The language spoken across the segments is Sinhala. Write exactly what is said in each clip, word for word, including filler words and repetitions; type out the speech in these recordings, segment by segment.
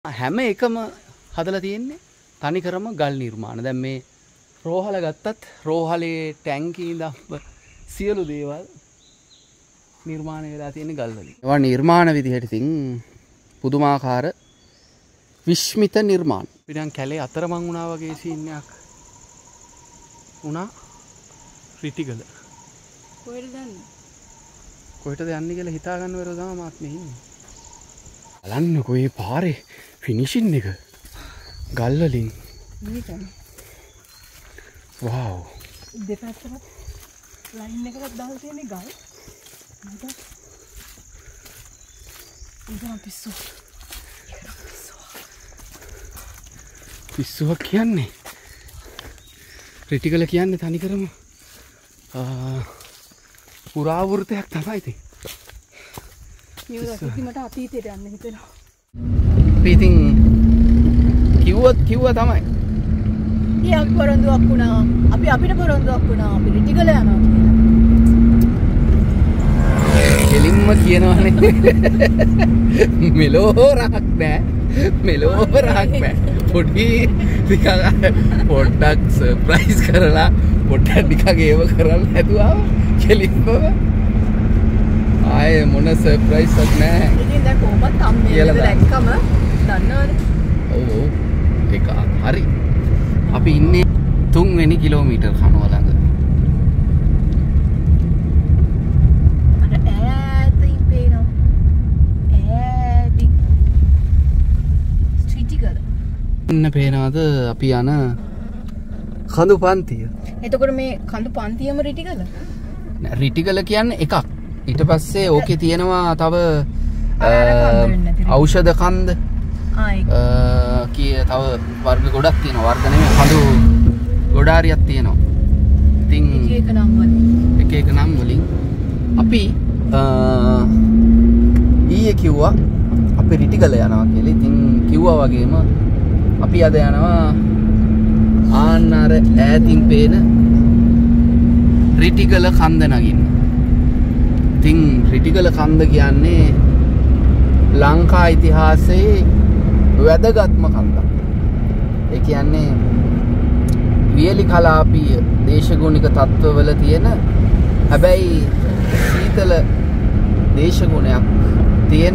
හැම එකම හදලා තියෙන්නේ තනිකරම ගල් නිර්මාණ. දැන් මේ රෝහල ගත්තත් රෝහලේ ටැංකිය ඉඳන් සියලු දේවල් නිර්මාණය වෙලා තියෙන්නේ ගල් වලින්. ඒවා නිර්මාණ විදිහට ඉතින් පුදුමාකාර විශ්මිත නිර්මාණ. පිටන් කැලේ අතරමං වුණා වගේ සීන් එකක් වුණා රිටිගල. කොහෙද යන්නේ? කොහෙටද යන්නේ කියලා හිතා ගන්න බැරුව තමයි මාත් මේ ඉන්නේ. බලන්නකෝ මේ පාරේ ෆිනිෂින් එක ගල් වලින්. මේකනේ. වව්. දෙපැත්තට ලයින් එකකට දාලා තියෙන්නේ ගල්. මට ඉතින් පිස්සු. පිස්සුවක් කියන්නේ රිටිගල කියන්නේ තනිකරම පුරාවෘතයක් තමයි ඉතින්. මේක කිසිමට අතීතයට යන්න හිතෙනවා. අපි ඉතින් කිව්වත් කිව්වා තමයි. ඊයක් පොරොන්දුවක් වුණා. අපි අපිට පොරොන්දුවක් වුණා. අපි රිටිගල යනවා. කෙලින්ම කියනවනේ මෙලෝ රහක් නෑ. මෙලෝ රහක් නෑ. පොඩි ටිකක් පොඩ්ඩක් සර්ප්‍රයිස් කරලා පොඩ්ඩක් ටිකක් ඒව කරන්න හැදුවා. කෙලින්ම ආයේ මොන සර්ප්‍රයිස් එකක් නෑ. ඉතින් දැන් කොහොමද තම්මේ දැක්කම දන්නවනේ. ඔව් ඔව්. ඒක හරි. අපි ඉන්නේ තුන්වෙනි කිලෝමීටර් කනුව ළඟ. අර ඈතින් පේනවා. ඈතින් රිටිගල. ඉන්න පේනවද අපි යන කඳු පන්තිය? එතකොට මේ කඳු පන්තියම රිටිගල? රිටිගල කියන්නේ එකක්. ඊට පස්සේ ඕකේ තියෙනවා තව ඖෂධ කන්ද කිය තව වර්ග ගොඩක් තියෙනවා. වර්ග නෙමෙයි කඳු ගොඩාරියක් තියෙනවා. ඉතින් එක එක නම් වලින් එක එක නම් වලින් අපි ඊයේ කිව්වා අපි රිටිගල යනවා කියලා. ඉතින් කිව්වා වගේම අපි අද යනවා ආන්න අර ඈතින් පේන රිටිගල කන්ද නගින්න. ඉතින් රිටිගල කන්ද කියන්නේ ලංකා ඉතිහාසයේ වැදගත්ම කන්දක්. ඒ කියන්නේ වියලි කලාපීය දේශගුණික තත්ත්වවල තියෙන හැබැයි සීතල දේශගුණයක් තියෙන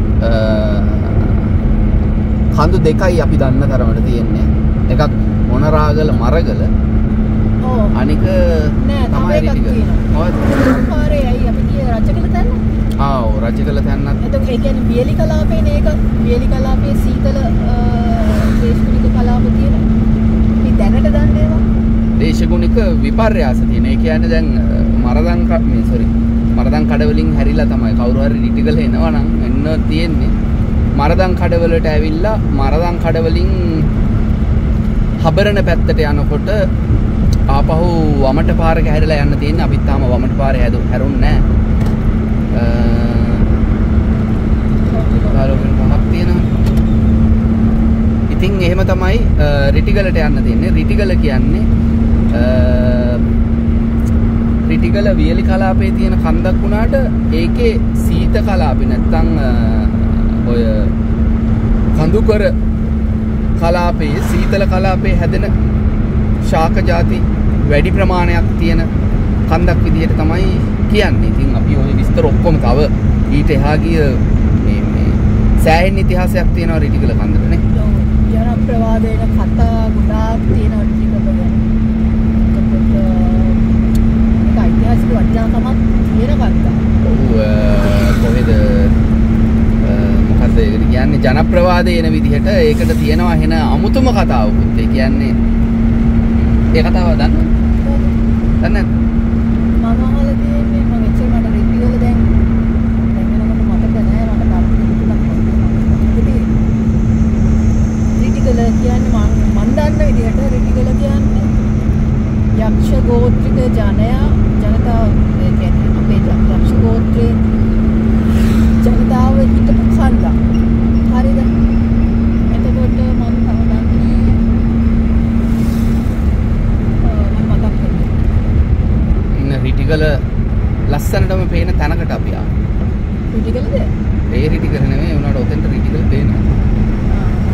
කඳු දෙකයි අපි දන්න තරමට තියෙන්නේ. එකක් මොනරාගල මරගල. ඔව්. අනික නෑ තව එකක් තියෙනවා. පාරේ අයි අපි ගියේ රජකල තැන්න. ආ ඔව් රජකල තැන්නත්. එතකොට ඒ කියන්නේ වියලි කලාපේ නේක වියලි කලාපේ සීතල දේශගුණික කලාප තියෙන. අපි දැනට දන්නේ ඒවා. දේශගුණික විපර්යාස තියෙන. ඒ කියන්නේ දැන් මරදම් මේ සෝරි මරදම් කඩවලින් හැරිලා තමයි කවුරු හරි රිටිගල එනවා නම් එන්න තියෙන්නේ. මරදම් කඩවලට ඇවිල්ලා මරදම් කඩවලින් හබරන පැත්තට යනකොට ආපහු වමට පාරක හැරිලා යන්න තියෙන්නේ. අපිත් තාම වමට පාරේ හැරුන්නේ නැහැ. පහක් තියෙනවා. ඉතින් එහෙම තමයි රිටිගලට යන්න තියෙන්නේ. රිටිගල කියන්නේ රිටිගල වියලි කලාපයේ තියෙන කන්දක් වුණාට ඒකේ සීත කලාපේ නැත්තම් ඔය කඳුකර කලාපයේ සීතල කලාපයේ හැදෙන ශාක ಜಾති වැඩි ප්‍රමාණයක් තියෙන කන්දක් විදිහට තමයි කියන්නේ. ඉතින් අපි ওই විස්තර ඔක්කොම තව ඊට එහා ගිය මේ මේ සෑහෙන ඉතිහාසයක් තියෙනවා රිටිගල කන්දට නේ. ජනප්‍රවාදයක කතා ගොඩාක් තියෙනවා රිටිගල ගැන. ඒක ඓතිහාසික වටිනාකමක් තියෙන කන්දක්. ඔව් කොහෙද මොකද්ද ඒකට කියන්නේ ජනප්‍රවාදය එන විදිහට ඒකට තියෙනවා එහෙන අමුතුම කතාවකුත්. ඒ කියන්නේ ඒ කතාව දන්නවද? දන්නේ නැද්ද? මම අහලා තියෙන්නේ මම එච්චර මට රිටිගල දැන් දැන් වෙනකොට මතක නැහැ මට තාම රිටිගල කියන්නේ මම මන් දන්න විදිහට රිටිගල කියන්නේ යක්ෂ ගෝත්‍රික ජනයා ජනතාව ඒ කියන්නේ අපේ යක්ෂ ගෝත්‍රයේ ජනතාව හිටපු කන්දක්. හරිද? එතකොට මම තව දන්නේ රිටිගල ලස්සනටම පේන තැනකට අපි ආවා. රිටිගලද? ඒ රිටිගල නෙමෙයි උනාට ඔතෙන්ට රිටිගල පේනවා.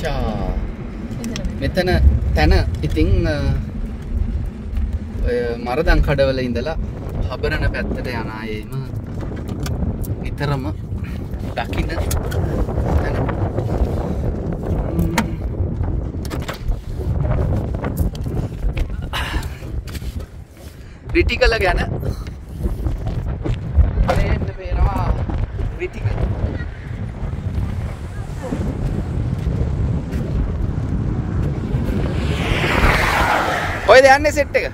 අච්චා මෙතන තැන ඉතින් ඔය මරදන් කඩවල ඉඳලා හබරන පැත්තට යන අයම නිතරම දකින්න තැන. රිටිකල ගැන බලන්න පේනවා රිටිකල. ඔයද යන්නේ සෙට් එක?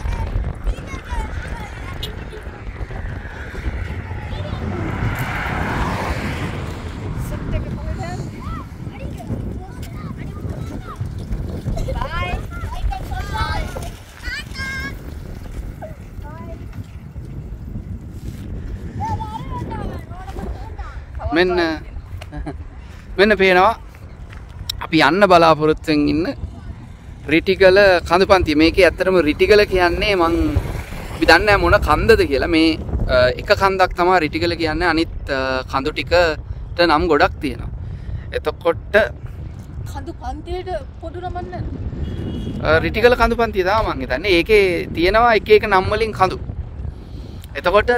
මෙන්න මෙන්න පේනවා අපි යන්න බලාපොරොත්තුෙන් ඉන්න රිටිකල කඳුපන්තිය. මේකේ ඇත්තටම රිටිකල කියන්නේ මං අපි දන්නේ නැහැ මොන කන්දද කියලා. මේ එක කන්දක් තමයි රිටිකල කියන්නේ. අනිත් කඳු ටිකට නම් ගොඩක් තියෙනවා. එතකොට කඳුපන්තියට පොදු නමක් නේද? රිටිකල කඳුපන්තිය තමයි මං හිතන්නේ. ඒකේ තියෙනවා එක එක නම් වලින් කඳු. එතකොට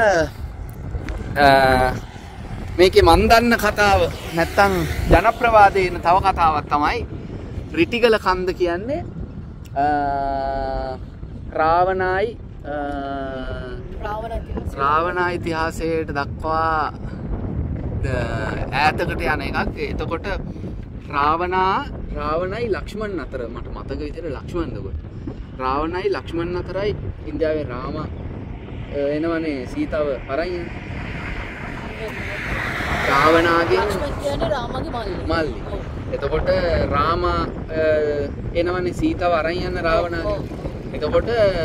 මේකේ මන් දන්න කතාව නැත්තම් ජනප්‍රවාදයේ තව කතාවක් තමයි රිටිකල කන්ද කියන්නේ රාවණයි රාවණ ඉතිහාසයට දක්වා ඈතකට යන එකක්. එතකොට රාවණා රාවණයි ලක්ෂ්මන් අතර මට මතක විදිහට ලක්ෂ්මන්ද කොට රාවණයි ලක්ෂ්මන් අතරයි ඉන්දියාවේ රාම එනවනේ සීතාව අරන් රාවණාගේ ලක්ෂ්මන් කියන්නේ රාමගේ මල්ලි. මල්ලි. එතකොට රාම එනවනේ සීතාව අරන් යන රාවණාගේ. එතකොට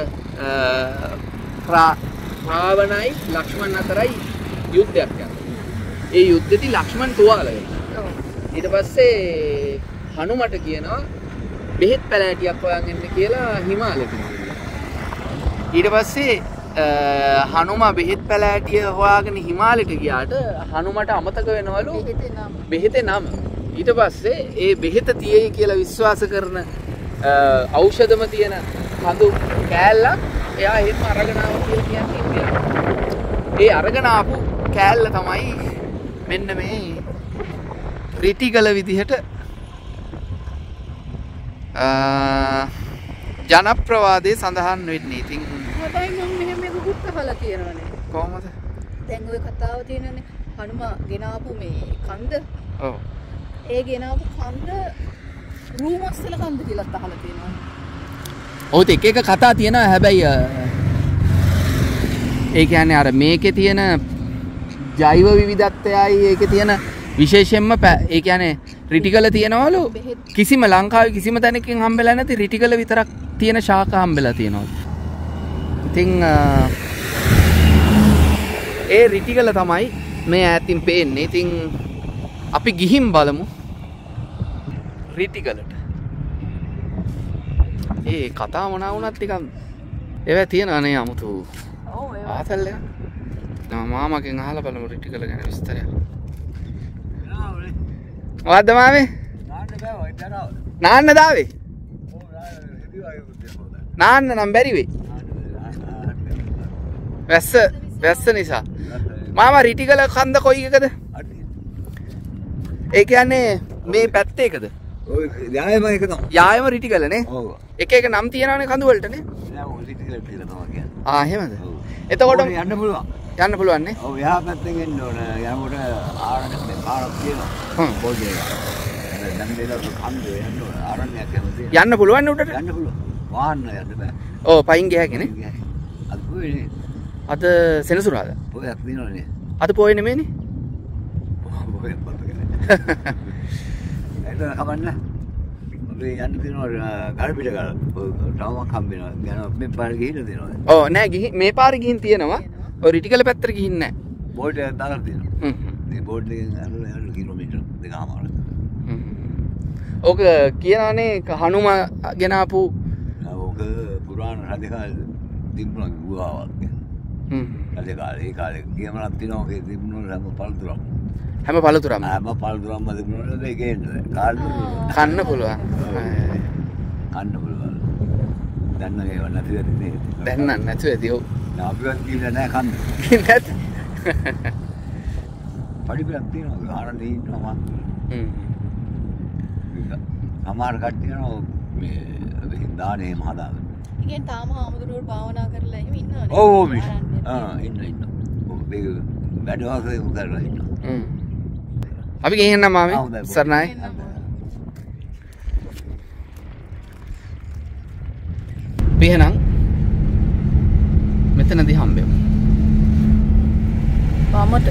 රාවණයි ලක්ෂ්මන් අතරයි යුද්ධයක් යනවා. ඒ යුද්ධෙදි ලක්ෂ්මන් තුවාල වෙනවා. ඊට පස්සේ හනුමට කියනවා බෙහෙත් පැලෑටියක් හොයන් එන්න කියලා හිමාලයට ගිහිල්ලා. ඊට පස්සේ හනුම බෙහෙත් පැලෑටිය හොයාගෙන හිමාලයට ගියාට හනුමට අමතක වෙනවලු බෙහෙතේ නම. ඊට පස්සේ ඒ බෙහෙත තියෙයි කියලා විශ්වාස කරන ඖෂධම තියෙන කඳු කෑල්ලක් එයා එහෙම අරගෙන ආවා කියලා කියන්නේ ඉන්දියාව. ඒ අරගෙන ආපු කෑල්ල තමයි මෙන්න මේ රිටිකල විදිහට ජනප්‍රවාදයේ සඳහන් වෙන්නේ. ඉතින් හැබැයි මම මෙහෙම එකකුත් අහලා තියෙනවානේ. කොහමද? දැන් ওই කතාව තියෙනනේ හනුම ගෙනාපු මේ කන්ද. ඔව්. ඒ ගෙනාපු කන්ද රූමස්සල කන්ද කියලා අහලා තියෙනවා. ඔව් එක එක කතා තියෙනවා. හැබැයි ඒ කියන්නේ අර මේකේ තියෙන ජෛව විවිධත්වයයි ඒකේ තියෙන විශේෂයෙන්ම ඒ කියන්නේ රිටිකල තියෙනවලු කිසිම ලංකාවේ කිසිම තැනකින් හම්බෙලා නැති රිටිකල විතරක් තියෙන ශාඛා හම්බෙලා තියෙනවා. ඉතින් ඒ රිටිකල තමයි මේ ඈතින් පේන්නේ. ඉතින් අපි ගිහින් බලමු රිටිකලට. ඒ කතා මොනවා වුණත් ටිකක් ඒවා තියෙනනේ 아무තු. ඔව් ඒවා. ආතල් එක. මාමගෙන් අහලා බලමු රිටිකල ගැන විස්තරයක්. මොකද්ද මාමේ? නාන්න බෑ ඔය දරාව. නාන්න දාවේ? ඔව් නාන්න නම් බැරි වෙයි. වැස්ස වැස්ස නිසා. මාමා රිටිකල කන්ද කොයි එකද? ඒ කියන්නේ මේ පැත්තේ එකද? ඔය යායම එක තමයි. යායම රිටිකල නේ? ඔව්. එක එක නම් තියනවනේ කඳු වලට නේ? නෑ ඔය රිටිකල කියලා තමයි කියන්නේ. ආ එහෙමද? එතකොට යන්න පුළුවන්. යන්න පුළුවන් නේ? ඔව් එහා පැත්තෙන් එන්න ඕන. යනකොට ආරණ්‍ය පාරක් තියෙනවා. හ්ම්. පොඩි එක. දැන් දෙලා කන්ද යන්න ඕන. ආරණ්‍යයක් යනවා. යන්න පුළුවන් උඩට? යන්න පුළුවන්. වාහන යන්න බෑ. ඔව් පයින් ගියාගෙන නේ? අද පොයේ අද සෙනසුරාදා. පොයක් දිනවනේ. අද පොයේ නෙමෙයිනේ? පොයක් පොතකනේ. එතන කමන්න. අපි යන්න දිනවා ගල්පිට ගාලා. ටවුමක් හම්බෙනවා. යන මේ පාර ගිහින් දෙනවා. ඔව් නෑ ගිහින් මේ පාරේ ගිහින් තියෙනවා. ඔය රිටිකල පැත්තට ගිහින් නෑ. බෝඩ් එක දාලා තියෙනවා. හ්ම්. මේ බෝඩ් එකෙන් අර කිලෝමීටර් දෙකමාරක්. හ්ම්. ඕක කියනවානේ හනුම ගෙනාපු ඕක පුරාණ රජකාලේ තිබුණා ගුහාවක්. හ්ම්. රජකාලේ ඒ කාලේ කියමනක් තියෙනවා. ඒ තිබුණු හැම පළතුරක්. හැම පළතුරක්ම. හැම පළතුරක්ම තිබුණොත් ඒකේ කන්න පුළුවන්. කන්න පුළුවන්. දැන් නම් ඒව නැති වෙන්නේ නේද? දැන් නම් නැති වෙදී ඔව්. අපිවත් කියලා නෑ කන්න. නැත්. පඩිපලක් තියෙනවා ආනන්ද ඉන්නවා මම. හ්ම්. සමහර කට්ටිය යනවා මේ දානේ එහෙම හදාගෙන. ඉතින් තාම ආමුදුරට භාවනා කරලා එහෙම ඉන්නවනේ. ඔව් මේ. ආ ඉන්න ඉන්න. ඔව් මේක වැඩවලේ උදලා ඉන්නවා. හ්ම්. අපි ගෙහෙන්න මාමේ. සර්ණයි. අපි එහෙනම් මෙතනදී හම්බෙමු. වමට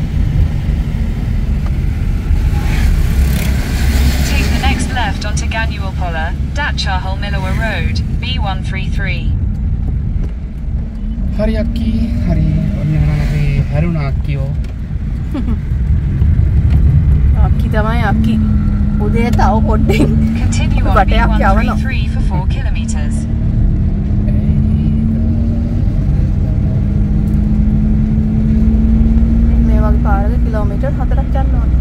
Next left onto Ganualpola, Datchahol Milowa Road, B one three three. හරි අක්කි හරි ඔන්න එහෙනම් අපි හැරුණා අක්කියෝ. අක්කි තමයි අක්කි. උදේ තව පොඩ්ඩෙන් Continue on B බටයක් one three යවනවා. three for four kilometers. මේ වගේ පාරක කිලෝමීටර් හතරක් යන්න ඕනේ.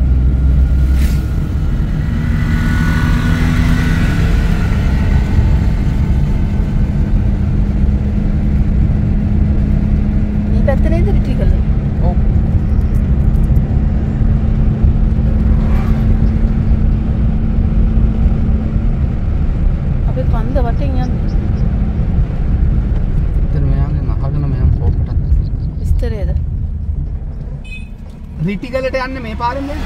පැත්තේ නේද රිටිකල්? ඔව්. අපි පන්ද වටෙන් යන්නේ. එතන මෙයාගේ නහගෙන මෙයන් පොප්පට. විස්තරයද? රිටිගලට යන්නේ මේ පාරෙන් නේද?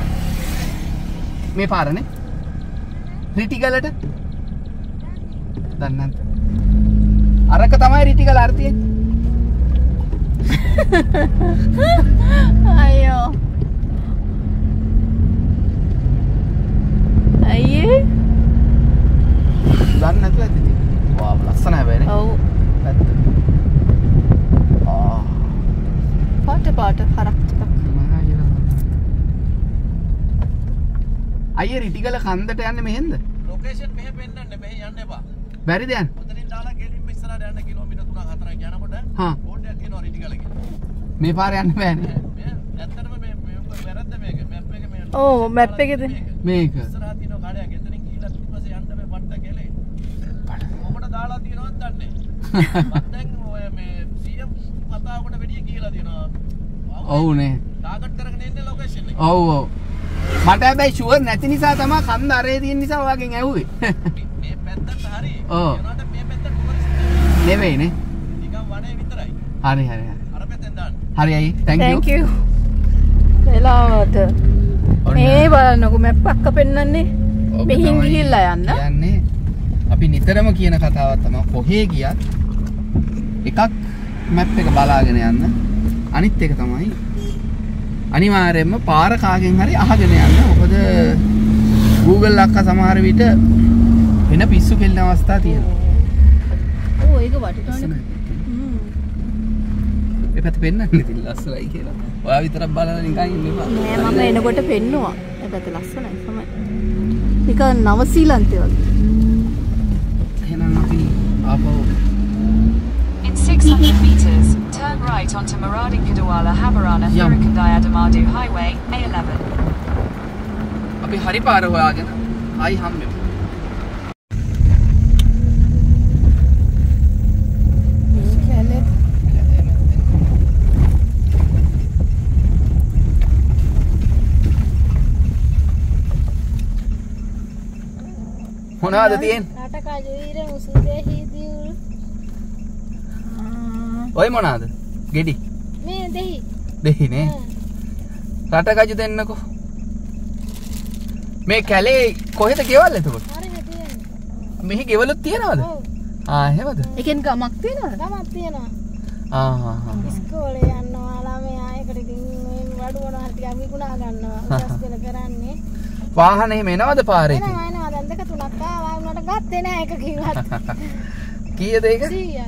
මේ පාරනේ. රිටිගලට. දන්නේ නැද්ද? අරක තමයි රිටිගල අර්ථියේ. අයියෝ අයියේ දන්නේ නැතුව ඇද්ද ඉතින්. වාව් ලස්සන හැබැයි නේ. ඔව් පැත්ත. ආ පාට පාට හරක් ටිකක්. අයියේ රිටිගල කන්දට යන්නේ මෙහෙන්ද? ලොකේෂන් මෙහෙ පෙන්නන්න මෙහෙ යන්න එපා. බැරිද යන්න? උතනින් දාලා ගෙලින්ම ඉස්සරහට යන්න කිලෝමීටර් තුනක් හතරක් යනකොට හා බෝඩ් එකක් තියෙනවා රිටිගල කියලා. මේ පාරේ යන්න බෑනේ. මේ ඇත්තටම මේ මේ වැරද්ද මේක මැප් එක මේ ඔව් මැප් එකේද? මේක. ඉස්සරහ තියෙනවා කඩයක් එතනින් ගිහලා ඊපස්සේ යන්න මේ පට්ට ගෙලේ. කොහොමද දාලා තියෙනවද දන්නේ. මම දැන් ඔය මේ සීඑම් කතාවකට වැඩිය කියලා තියෙනවා. ඔව් නේ. ටාගට් කරගෙන ඉන්නේ ලොකේෂන් එක. ඔව් ඔව්. මට හැබැයි ෂුවර් නැති නිසා තමයි කන්ද අරේ තියෙන නිසා ඔයාගෙන් ඇහුවේ. මේ පැත්තට හරි. ඔව්. ඒනට මේ පැත්ත ටුවරිස්ට් නෙවෙයි නේ. නිකන් වනේ විතරයි. හරි හරි හරි. අර පැත්තෙන් දාන්න. හරි අයියේ. thank you. thank you. එලාවට මේ බලන්නකො මැප් එකක් පෙන්නන්නේ. මෙහින් ගිහිල්ලා යන්න. යන්නේ අපි නිතරම කියන කතාවක් තමයි කොහේ ගියත් එකක් මැප් එක බලාගෙන යන්න. අනිත් එක තමයි අනිවාර්යයෙන්ම පාර කාගෙන් හරි අහගෙන යන්න. මොකද Google අක්කා සමහර විට වෙන පිස්සු කෙල්ලන අවස්ථා තියෙනවා. ඔව් ඒක වටිනවනේ. හ්ම්. ඒ පැත්ත පෙන්නන්නේ ඉතින් ලස්සනයි කියලා. ඔයා විතරක් බලලා නිකන් ඉන්න එපා. නෑ මම එනකොට පෙන්නුවා. ඒ පැත්ත ලස්සනයි තමයි. නිකන් නවසීලන්තේ වගේ. එහෙනම් අපි ආපහු In six hundred meters, turn right onto Maradin-Kadawala Habarana Yum. Thurikandayadamadu Highway, A eleven. අපි හරි පාර හොයාගෙන ආයි හම්බෙමු. මේ කැලේ මොනවද තියෙන්නේ? රටකජුීර මුසුදේ හිදියුරු ඔය මොනවද? ගෙඩි. මේ දෙහි දෙහි නේ. රටකජු දෙන්නකෝ. මේ කැලේ කොහෙද ගෙවල් එතකොට? හරි හිටියන්නේ මෙහි ගෙවලුත් තියනවද? ඔව් ආ එහෙමද? එකෙන් ගමක් තියෙනවද? ගමක් තියෙනවා ආ හා හා. ඉස්කෝලේ යනවා ළමයි ආයකට ඉතින් මේ වඩු වුණා හරි ටිකක් විකුණා ගන්නවා උසස් පෙළ කරන්නේ වාහන එහෙම එනවද පාරේ ඉතින්? එනවා එනවා දැන් දෙක තුනක් ආවා උනට ගත්තේ නෑ එක කිව්වත් කීයද ඒක? සීයයි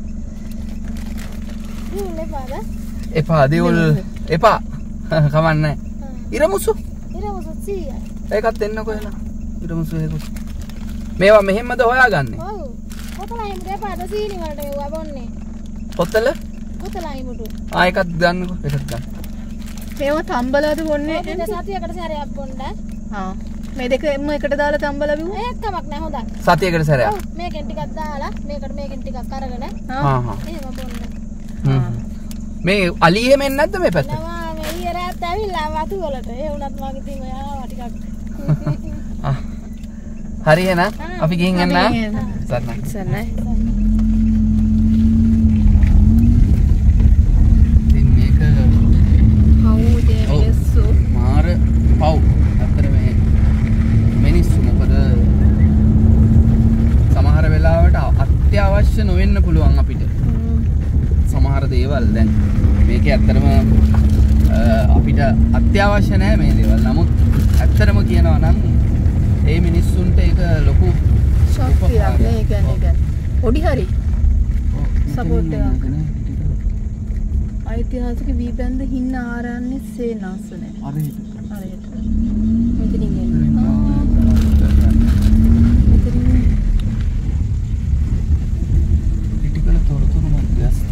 ඉන්නේ පාද එපා දේවල් එපා. කමන්නේ. ඉරමුසු. ඉරමුසු සීයයි ඒකත් එන්නකෝ එහෙනම්. ඉරමුසු ඒකත්. මේවා මෙහෙමද හොයාගන්නේ? ඔව් කොතලා හිමුට එපාද සීනි වලට මෙව්වා බොන්නේ පොතල? කොතලා හිමුට ආ එකත් ගන්නකෝ. එකත් ගන්න. මේව තම්බලාද බොන්නේ? ඕක සතියකට සැරයක් බොන්න. ආ. මේ දෙකම එකට දාලා තම්බලා බිව්වා. ඒත් කමක් නැහැ හොඳයි. සතියකට සැරයක්. ඔව් මේකෙන් ටිකක් දාලා මේකට මේකෙන් ටිකක් අරගෙන හා හා. එහෙම බොන්න. හ්ම්. මේ අලි එහෙම එන්නේ නැද්ද මේ පැත්තට? නවා මේ ඊයේ රාත් ඇවිල්ලා වතු වලට. ඒ වුණත් මම ඉතින් ඔයාව ටිකක් ආ. හරි එහෙනම් අපි ගිහින් එන්න. සන්නයි. සන්නයි. ඉතින් මේක හවුදේ මිනිස්සු මාර පව්. අතර මේ මිනිස්සු මොකද සමහර වෙලාවට අත්‍යවශ්‍ය නොවෙන්න පුළුවන් අපිට. සමහර දේවල් දැන් මේකේ ඇත්තටම අපිට අත්‍යවශ්‍ය නැහැ මේ දේවල්. නමුත් ඇත්තටම කියනවා නම් ඒ මිනිස්සුන්ට ඒක ලොකු ශක්තියක් නේ. ඒ කියන්නේ ඒක පොඩි හරි සපෝට් එකක්. ඓතිහාසික වී බැන්ද හින්න ආරණ්‍ය සේනාසනය. හරියට. හරියට. මෙතනින් එන්නේ. මෙතනින් ක්‍රිටිකල් තොරතුරු මැදස්ත.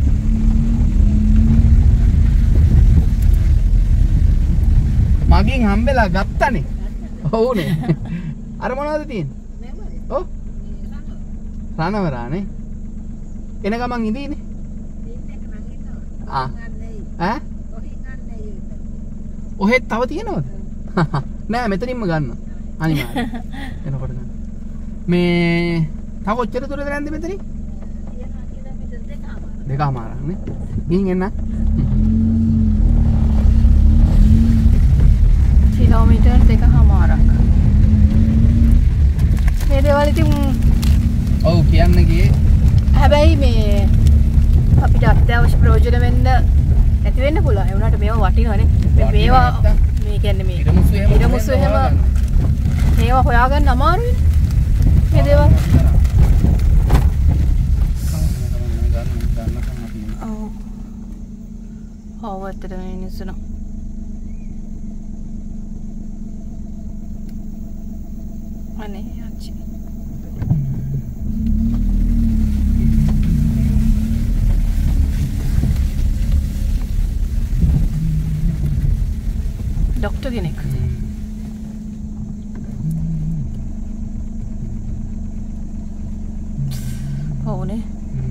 මගෙන් හම්බෙලා ගත්තනේ. ඔව්නේ. අර මොනවද තියෙන්නේ? ඔව්. රණවරානේ. එන ගමන් ඉඳීනේ. ආ. ඈ? ඔහෙත් තව තියෙනවද? නෑ මෙතනින්ම ගන්න. අනිවාර්යෙන්. එනකොට ගන්න. මේ තව කොච්චර දුරද නැන්ද මෙතනින්? දෙකමාරක් නේ. ගිහින් එන්න. කිලෝමීටර් දෙකමාරක්. මේ දේවල් ඉතින් ඔව් කියන්න ගියේ. හැබැයි මේ අපිට අත්‍යවශ්‍ය ප්‍රයෝජන වෙන්න නැති වෙන්න පුළුවන්. ඒ වුණාට මේවා වටිනවනේ. මේවා මේ කියන්නේ මේ ඉරමුසු එහෙම ඉරමුසු එහෙම මේවා හොයාගන්න අමාරුයි. මේ දේවල්. ඔව්. හවුවත්තට මේ නිසුන. අනේ අච්චි. ડોક્ટર කෙනෙක්. ඕනේ.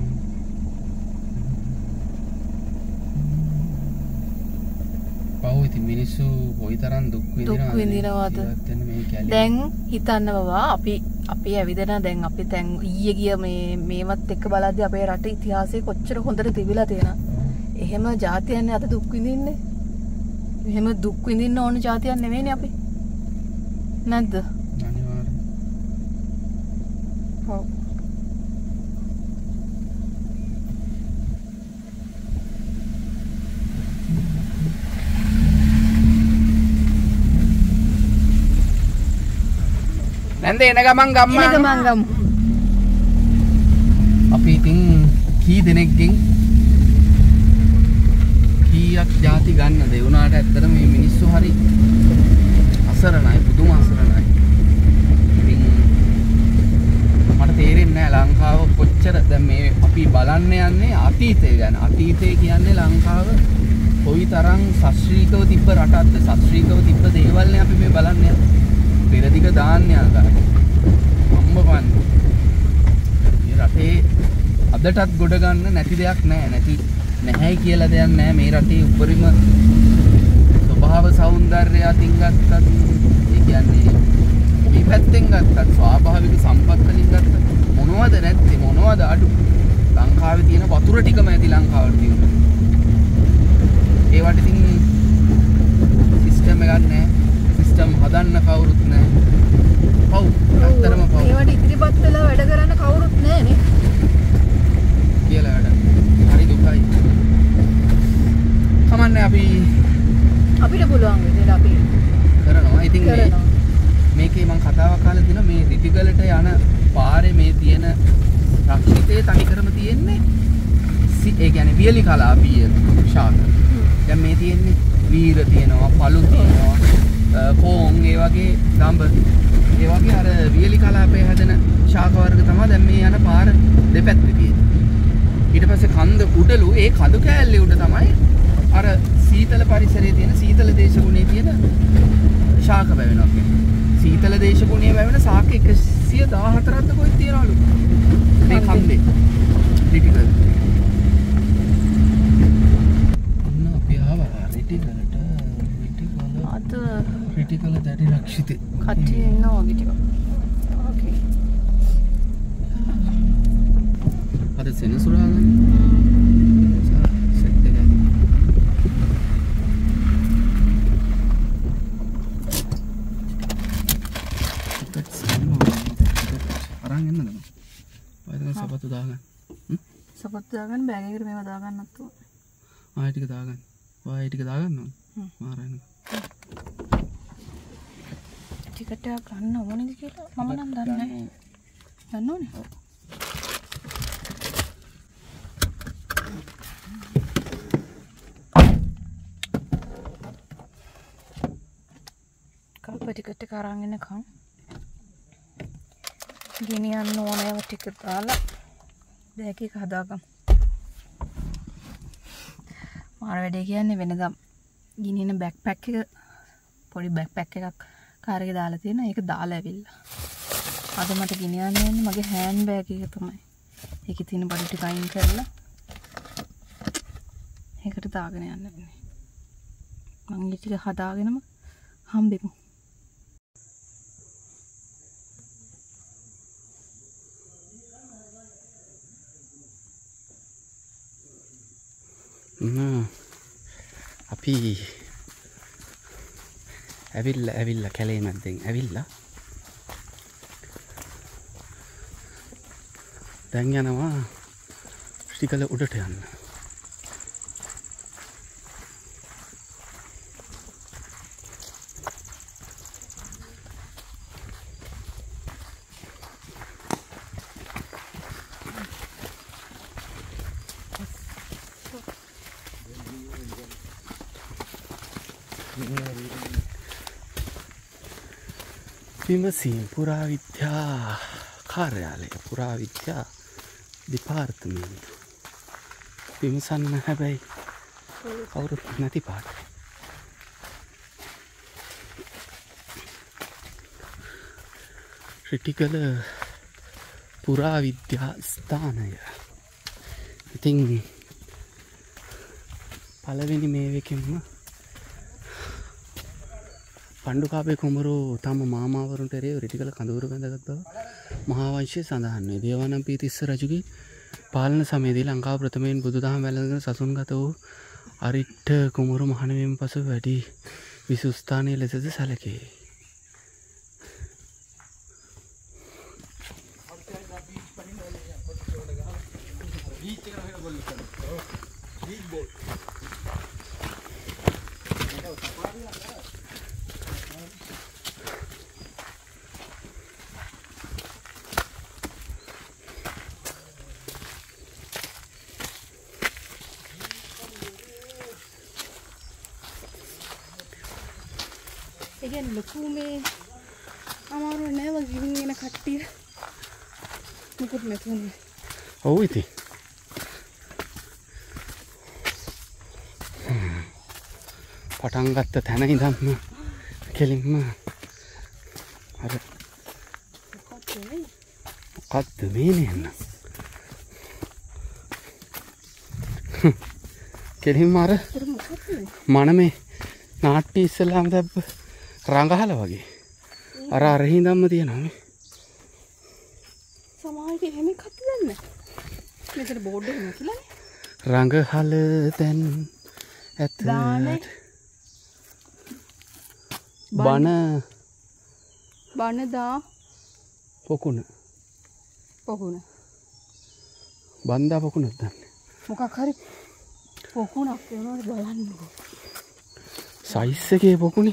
පව් ඉතින් මිනිස්සු කොයිතරම් දුක් විඳිනවද? දුක් විඳිනවද? දැන් හිතන්න බබා අපි අපි ඇවිදන දැන් අපි දැන් ඊයේ ගිය මේ මේවත් එක්ක බලද්දී අපේ රටේ ඉතිහාසය කොච්චර හොඳට තිබිලා තියෙනවද? එහෙම જાතියන්නේ අද දුක් විඳින්නේ. එහෙම දුක් විඳින්න ඕන જાතියක් නෙමෙයිනේ අපි. නැද්ද? අනිවාර්යයෙන්. ඔව්. නැන්ද එන ගමන් ගම්මා. එන ගමන් ගමු. අපි ඉතින් කී දෙනෙක්ගෙන් කීයක් ಜಾති ගන්නද? ඒ වුණාට ඇත්තට මේ මිනිස්සු හරි අසරණයි, පුදුම අසරණයි. ඉතින් මට තේරෙන්නේ නැහැ ලංකාව කොච්චර දැන් මේ අපි බලන්න යන්නේ අතීතය ගැන. අතීතය කියන්නේ ලංකාව කොයිතරම් ශාස්ත්‍රීයව තිබ්බ රටක්ද? ශාස්ත්‍රීයව තිබ්බ දේවල්නේ අපි මේ බලන්නේ. පෙරදිග දාන්නේ අල්ගන්න. අම්මපන්නේ. මේ රටේ අදටත් ගොඩ ගන්න නැති දෙයක් නැහැ. නැති නැහැයි කියලා දෙයක් නැහැ. මේ රටේ උපරිම ස්වභාව సౌందර්යය අතින් ගත්තත් ඒ කියන්නේ මේ පැත්තෙන් ගත්තත් ස්වාභාවික සම්පත් වලින් ගත්තත් මොනවද නැත්තේ මොනවද අඩු? ලංකාවේ තියෙන වතුර ටිකම ඇති ලංකාවට තියෙන්නේ. ඒවට ඉතින් සිස්ටම් එකක් නැහැ. සිස්ටම් හදන්න කවුරුත් නැහැ. පව්. ඇත්තටම පව්. ඒවට ඉදිරිපත් වෙලා වැඩ කරන්න කවුරුත් නැහැ නේ. කියලා වැඩ. හරි දුකයි. කමන්නේ අපි අපිට පුළුවන් විදිහට අපි කරනවා. ඉතින් මේ කරනවා. මේකේ මම කතාවක් අහලා දිනවා මේ රිටිගලට යන පාරේ මේ තියෙන රක්ෂිතේ තනිකරම තියෙන්නේ ඒ කියන්නේ වියලි කලාපීය ශාක. දැන් මේ තියෙන්නේ වීර තියෙනවා, පළු තියෙනවා, කෝන් ඒ වගේ දඹ ඒ වගේ අර වියලි කලාපයේ හැදෙන ශාක වර්ග තමයි දැන් මේ යන පාර දෙපැත්තේ තියෙන්නේ. ඊට පස්සේ කන්ද උඩලු ඒ කඳු කෑල්ලේ උඩ තමයි අර සීතල පරිසරයේ තියෙන සීතල දේශගුණයේ තියෙන ශාක වැවෙනවා කියන්නේ. සීතල දේශගුණයේ වැවෙන ශාක එකසිය දහහතරක්ද කොහෙද තියනවලු. මේ කන්දේ. රිටිකල්. අන්න අපි ආවා රිටිකලට. රිටිකල. අද රිටිකල දැඩි රක්ෂිතේ. කට්ටිය ඉන්නවා වගේ ටික. ඕකේ. අද සෙනසුරාදා. සෙට් එක. අරන් එන්නද මම? ඔයදන් සපත්තු දාගන්න. සපත්තු දාගන්න බෑග් එකට මේවා දාගන්නත් ඕන. ආයෙ ටික දාගන්න. ඔය ටික දාගන්න ඕන. මාරයන්. ටිකට් එක ගන්න ඕනේද කියලා මම නම් දන්නේ නැහැ. ගන්න ඕනේ. ඔව්. කල්ප ටිකට් එක අරන් එනකම් ගෙනියන්න ඕනෑව ටික දාලා බෑග් එක හදාගමු. මාර වැඩේ කියන්නේ වෙනදා ගෙනියන බෑග්පැක් එක පොඩි බෑග්පැක් එකක් කාර් එකේ දාලා තියෙනවා. ඒක දාලා ඇවිල්ලා. අද මට ගෙනියන්න යන්නේ මගේ හෑන්ඩ් බෑග් එක තමයි. ඒකේ තියෙන බඩු ටික අයින් කරලා ඒකට දාගෙන යන්න වෙන්නේ. මම ඊට ටික හදාගෙනම හම්බෙමු. අපි ඇවිල්ලා ඇවිල්ලා කැලේ මැද්දෙන් ඇවිල්ලා දැන් යනවා ටිකල උඩට යන්න. විමසීම් පුරාවිද්‍යා කාර්යාලය පුරාවිද්‍යා දෙපාර්තමේන්තු විමසන්න හැබැයි කවුරුත් නැති පාට. රිටිකල පුරාවිද්‍යා ස්ථානය. ඉතින් පළවෙනි මේවකින්ම පණ්ඩුකාභය කුමරු තම මාමාවරුන්ට එරෙහිව රිටිකල කඳවුර බැඳගත් බව මහාවංශයේ සඳහන් වේ. දේවානම්පියතිස්ස රජුගේ පාලන සමයේදී ලංකාව ප්‍රථමයෙන් බුදුදහම වැළඳගෙන සසුන්ගත වූ අරිට්ඨ කුමරු මහණෙනින් පසු වැඩි විසුස්ථානීය ලෙසද සැලකේ. ඒකෙන් ලොකු මේ අමාරු නෑ වගේ ගිහින් එන කට්ටිය මුකුත් නැතුනේ. ඔව් ඉතින්. පටන් ගත්ත තැන ඉඳන්ම කෙලින්ම අර මොකක්ද මේ නේන්න. කෙලින්ම අර මනමේ නාට්‍ය ඉස්සෙල්ලාම දැබ්බ රංගහල වගේ අර අර හිඳම්ම තියෙනවා මේ. සමාජයේ එහෙම එකක් දන්නේ. මෙතන බෝඩ් එක නැතිලානේ. රංගහල දැන් ඇත බන බනදා පොකුණ පොකුණ බන්දා පොකුණක් දන්නේ. මොකක් හරි පොකුණක් වෙනවද බලන්නකෝ. සයිස් එකේ පොකුණේ.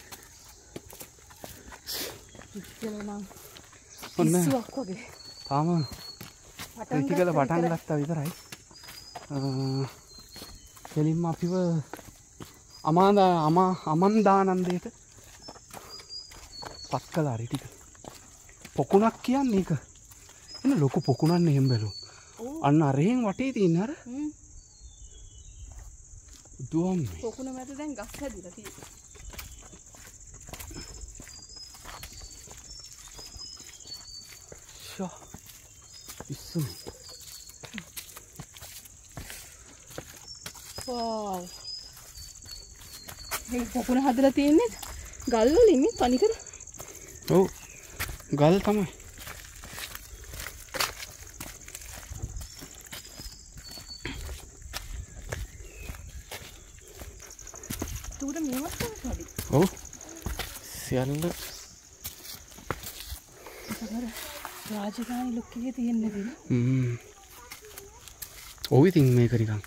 ඔන්න ඉස්සුවක් වගේ. තාම රිටිකල පටන් ගත්තා විතරයි. කෙලින්ම අපිව අමාදා අමා අමන්දානන්දයට පත් කළා රිටිකල. පොකුණක් කියන්නේ ඒක. එන ලොකු පොකුණක් නේ එහෙම බැලුවා. අන්න අරහෙන් වටේ තියෙන අර බුදුන් මේ. පොකුණ මැද දැන් ගස් හැදිලා තියෙනවා. ෂා. ඉස්සු. වව්. මේ පොකුණ හදලා තියෙන්නේ ගල් වලින් මේ තනිකර. ඔව්. ගල් තමයි. උඩ මේවත් තමයි. ඔව්. සියල්ල රාජධානි ලොක් එකේ තියෙන දේ. හ්ම්. ඔව් ඉතින් මේක නිකන්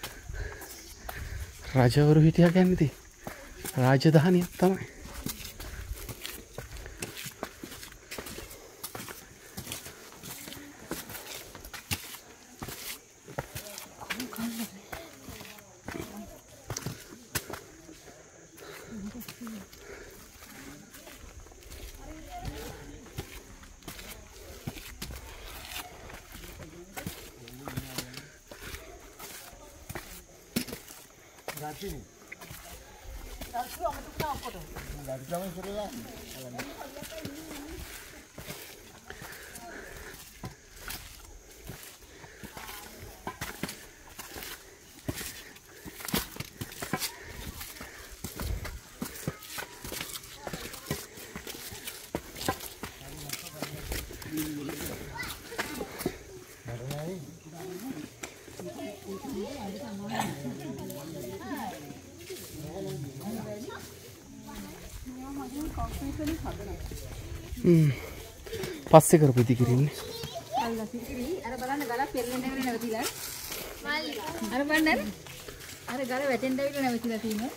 රජවරු හිටියා කියන්නේ ඉතින් රාජධානියක් තමයි. හ්ම්. පස්සේ කරපු ඉදිකිරින්නේ. අර බලන්න ගලක් පෙරලෙන්න වෙන නැවතිලා. අර බලන්න අර ගල වැටෙන්න ඇවිල්ලා නැවතිලා තියෙනවා.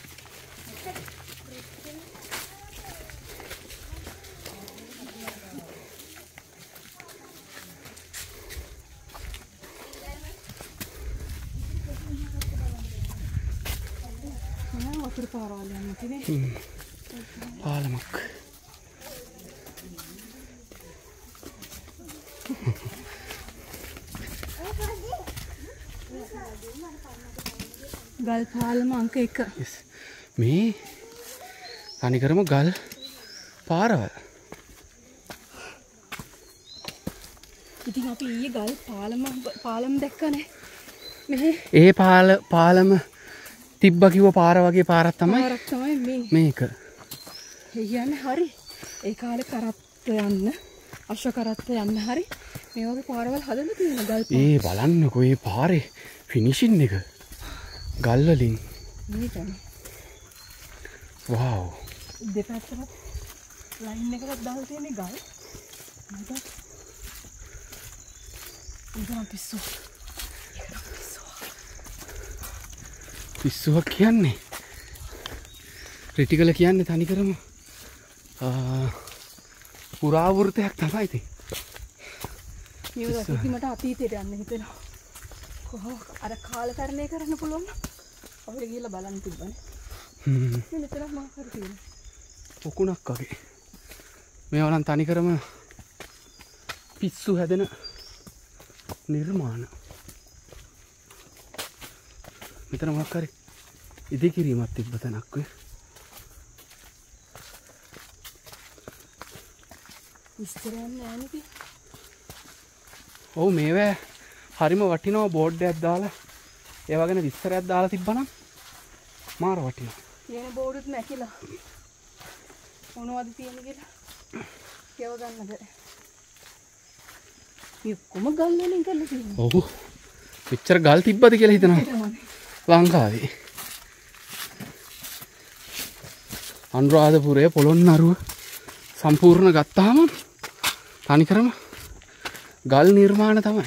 මම වතුර පාරවල් යන්න තියෙන්නේ. හ්ම්. පාලමක්. ගල් පාලම අංක එක. මේ තනිකරම ගල් පාරවල්. ඉතින් අපි ඊයේ ගල් පාලම පාලම් දැක්කනේ. මෙහි ඒ පාල පාලම තිබ්බ කිව්ව පාර වගේ පාරක් තමයි පාරක් තමයි මේ. මේක. ඒ කියන්නේ හරි. ඒ කාලේ කරත්ත යන්න, අශ්ව කරත්ත යන්න හරි මේ වගේ පාරවල් හදලා තියෙන ගල් පාර. ඒ බලන්නකෝ ඒ පාරේ ෆිනිෂින් එක. ගල් වලින්. මේ තමයි. වව්. දෙපැත්තට ලයින් එකකට දාලා තියෙන ගල්. මට ඉතින් පිස්සු. පිස්සුවක් කියන්නේ රිටිකල කියන්නේ තනිකරම පුරාවෘතයක් තමයි ඉතින්. මේක කිසිමට අතීතයට යන්න හිතෙනවා. කොහොම අර කාලකරණය කරන්න පුළුවන් නම් අපිට ගිහලා බලන්න තිබ්බනේ. හ්ම්. මේ මෙතන මම කර තියෙනවා. පොකුණක් වගේ. මේවා නම් තනිකරම පිස්සු හැදෙන නිර්මාණ. මෙතන මොකක් හරි ඉදිකිරීමක් තිබ්බ තැනක් වේ. විස්තරයක් නැහැ නේ. ඔව් මේවා හරිම වටිනවා බෝඩ් එකක් දාලා ඒවා ගැන විස්තරයක් දාලා තිබ්බනම් මාර වටිනවා. තියෙන බෝඩුත් නැකිලා. මොනවද තියෙන්නේ කියලා කියව ගන්න බෑ. මේ කොම ගල් වලින් කරලා තියෙන්නේ. ඔව්. මෙච්චර ගල් තිබ්බද කියලා හිතනවා. ලංකාවේ. අනුරාධපුරයේ පොළොන්නරුව සම්පූර්ණ ගත්තාම තනිකරම ගල් නිර්මාණ තමයි.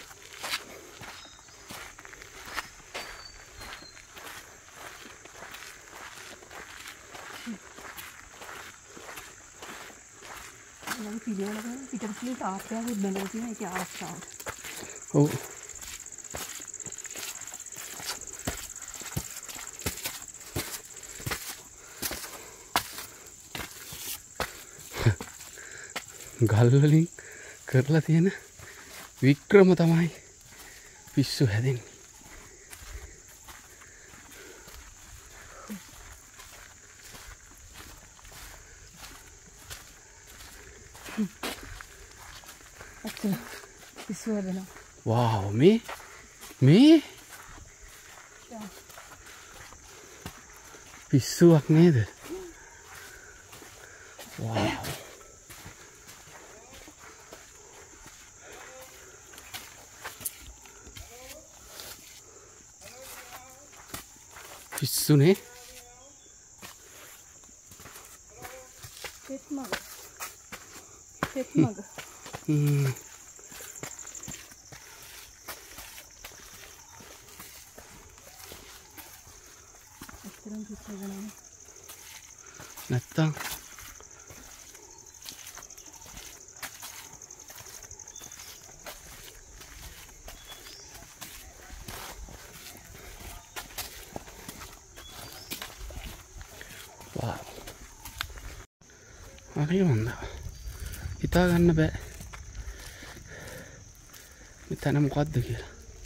නම් පිළිවෙලක පිටට තියෙන තාප්පයක් බඳලා තියෙන ඒකේ ආරක්ෂාව. ඔව්. ගල් වලින් කරලා තියෙන වික්‍රම තමයි පිස්සු හැදෙන්නේ. අච්චා පිස්සු හදනවා. වාව් මේ මේ පිස්සුවක් නේද? වාව්. පිස්සුනේ. පෙත් මග. පෙත් මග. හ්ම්. අතරම පිස්සු ගණන්. නැත්තම් වා හරි මන්ද හිතා ගන්න බෑ මෙතන මොකද්ද කියලා.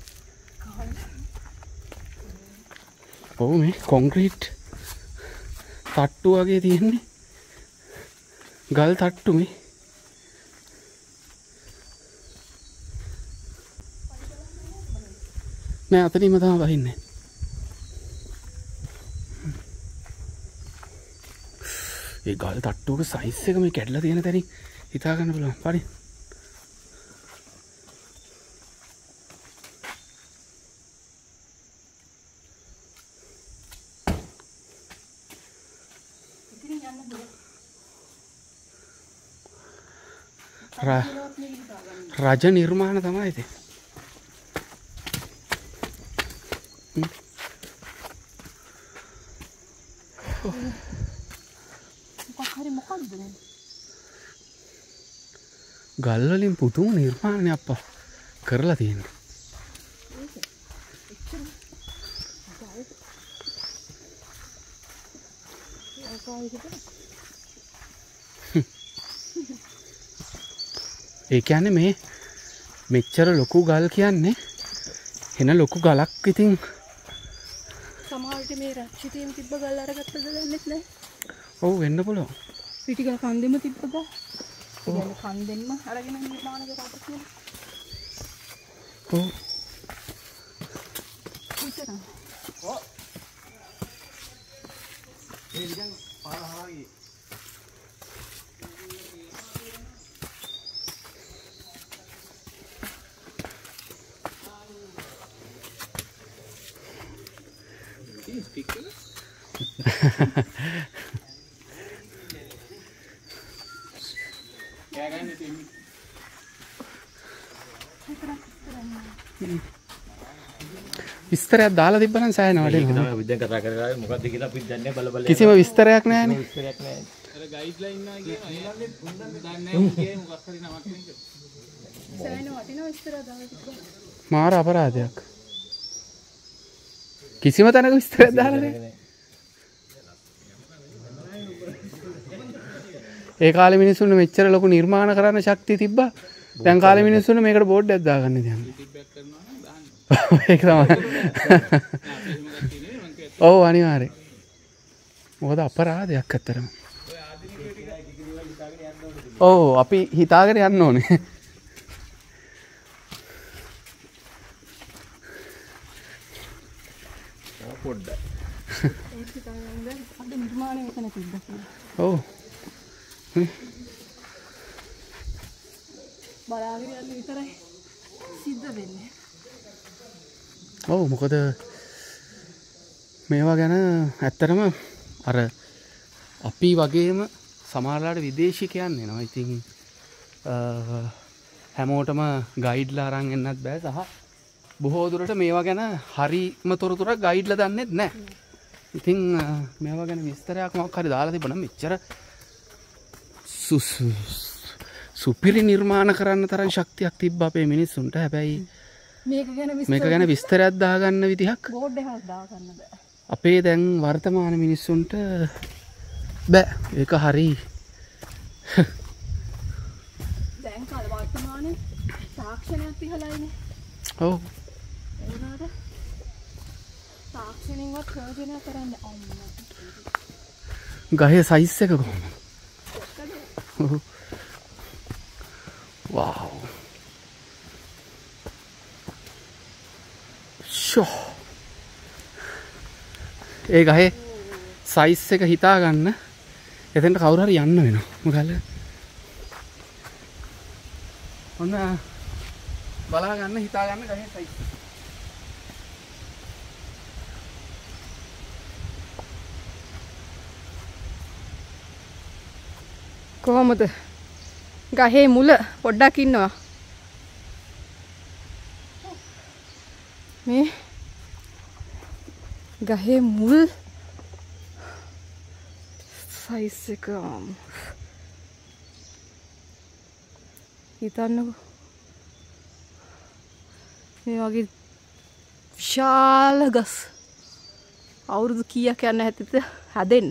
ඔව් මේ කොන්ක්‍රීට් තට්ටු වගේ තියෙන්නේ. ගල් තට්ටු මේ. නෑ අතනින්ම තමයි වහින්නේ. ඒ ගල් තට්ටුවක සයිස් එක මේ කැඩලා තියෙන තැනින් හිතා ගන්න පුළුවන්. පරි. රජ නිර්මාණ තමයි ඉතින්. මොකක් හරි මොකක්ද මේ? ගල් වලින් පුදුම නිර්මාණයක් අප්පා කරලා තියෙනවා. ඒ කියන්නේ මේ මෙච්චර ලොකු ගල් කියන්නේ එන ලොකු ගලක් ඉතින් සමහරවිට මේ රක්ෂිතේම තිබ්බ ගල් අරගත්තද දන්නෙත් නැහැ. ඔව් වෙන්න පුළුවන්. පිටිගල් කන්දෙම තිබ්බ ගල්. කියන්නේ කන්දෙන්ම අරගෙන නිර්මාණ කරලා තියෙනවා. ඔව්. උතරම්. ඔව්. ඒ නිකන් පාර හරහා විස්තරයක් දාලා තිබ්බනම් සෑහෙනවට ඒක තමයි අපි දැන් කතා කරලා මොකද්ද කියලා අපි දන්නේ බල බල කිසිම විස්තරයක් නැහැනේ. විස්තරයක් නැහැ. අර ගයිඩ්ලයින් නා කියන්නේ දන්නේ නැහැ උගේ මොකක් හරි නමක් නෙක. සෑහෙන වටිනා විස්තරයක් දාලා තිබ්බා. මාර අපරාධයක්. කිසිම තැනක විස්තරයක් දාලා නැහැ. ඒ කාලේ මිනිස්සුන්ට මෙච්චර ලොකු නිර්මාණ කරන්න ශක්තිය තිබ්බා. දැන් කාලේ මිනිස්සුන්ට මේකට බෝඩ් එකක් දාගන්න දැන්. ඒක තමයි. ඔව් අනිවාර්යෙන්. මොකද අපරාධයක් අත්‍තරම. ඔව් අපි හිතාගෙන යන්න ඕනේ. පොඩ්ඩක්. ඒක තමයි අද නිර්මාණය මෙතන තිබ්බා කියලා. ඔව්. බලාගෙන යන්න විතරයි සිද්ධ වෙන්නේ. ඔව් මොකද මේවා ගැන ඇත්තටම අර අපි වගේම සමහරලාට විදේශිකයන් එනවා. ඉතින් හැමෝටම ගයිඩ්ලා අරන් එන්නත් බෑ. සහ බොහෝ දුරට මේවා ගැන හරිම තොරතුරක් ගයිඩ්ලා දන්නෙත් නැහැ. ඉතින් මේවා ගැන විස්තරයක් මොකක් හරි දාලා තිබුණා මෙච්චර සුපිරි නිර්මාණ කරන්න තරම් ශක්තියක් තිබ්බ අපේ මිනිස්සුන්ට. හැබැයි මේක ගැන මේක ගැන විස්තරයක් දාගන්න විදිහක් බෝඩ් එකක් දාගන්න බෑ. අපේ දැන් වර්තමාන මිනිස්සුන්ට බෑ. ඒක හරි. දැන් කාල වර්තමානයේ තාක්ෂණයක් ඉහළයිනේ. ඔව්. ඒ වුණාට තාක්ෂණින්වත් ප්‍රයෝජනය කරන්න අම්මා. ගහේ සයිස් එක කොහොමද? ඔව්. වව්. ෂෝ ඒ ගහේ සයිස් එක හිතා ගන්න එතෙන්ට කවුරු හරි යන්න වෙනවා මොකද ඔන්න බලා ගන්න හිතා ගන්න ගහේ සයිස් කොහොමද ගහේ මුල පොඩ්ඩක් ඉන්නවා මේ ගහේ මුල් සයිස් එක හිතන්නකෝ මේ වගේ විශාල ගස් අවුරුදු කීයක් යන්න හැතිද හැදෙන්න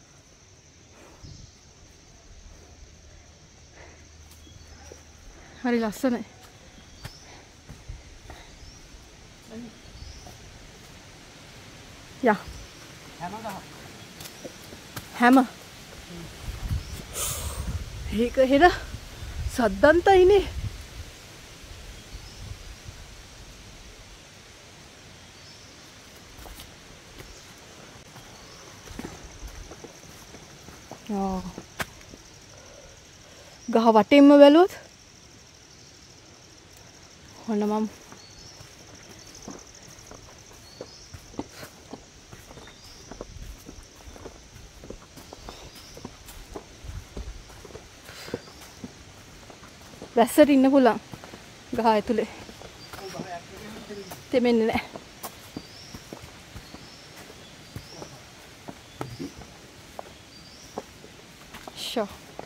හරි ලස්සනයි යා හැම ඒක හෙන සද්දන්තයිනේ ගහ වටෙන්ම බැලුවොත් ඔන්න මම වැස්සට ඉන්න පුළුවන් ගහ ඇතුලේ තෙමෙන්නේ නැහැ ෂෝ